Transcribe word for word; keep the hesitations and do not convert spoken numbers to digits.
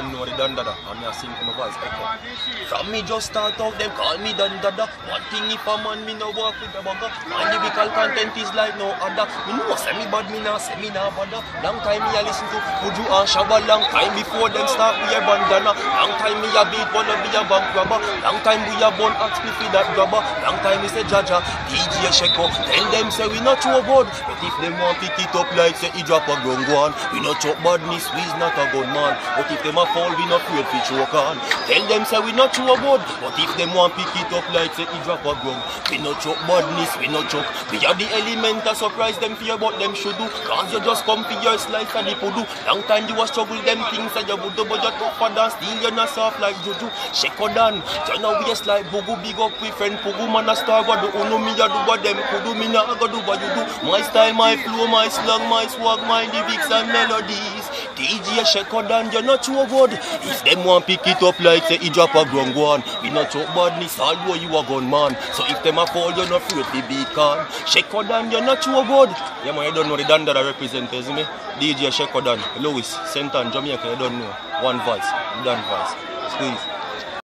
don't know the dada. I'm not sing to my voice echo. From me just start out, them call me dada. One thing if a man me no walk with the bugger. My lyrical content is like no other. Me know say me bad, me nah say me nah bother. Long time me a listen to Fuju and Shabba. Long time before them start we a bandana. Long time me a beat wanna be a bank robber. Long time we a bun axe me for that grabber. Long time me say Jaja, D J Sheko. Tell them say we not too good. But if them want pick it up like say he drop a ground one. We not chop badness, we's not a good man. But if them a fall, we not afraid to choke on. Tell them say we not too good. But if them want pick it up like say he drop a ground. We not chop badness, we not chop. We are the element that surprise them fear what them should do. Cause you just come for your slice and the pudu. Long time you a struggle them things that you would do. But you tougher than steel, you not soft like juju. Shake on down, you know waist like bugu. Big up with friend pugu. Man a star what do. Uno me a do what them could do. Me not go do what you do. My style, my flow, my slang, my swag, my lyrics and melodies. D J shake on down, you're not too good. If them want pick it up like say he drop a ground one. We not talk badness, although you a gun man. So if them a fall, you're not afraid to be calm. Shake on down, you're not too good. Yeah man, you don't know the danda that represents me. D J shake on down, Louis, Saint Anne, Jamaica, you don't know. One voice, done voice. Squeeze.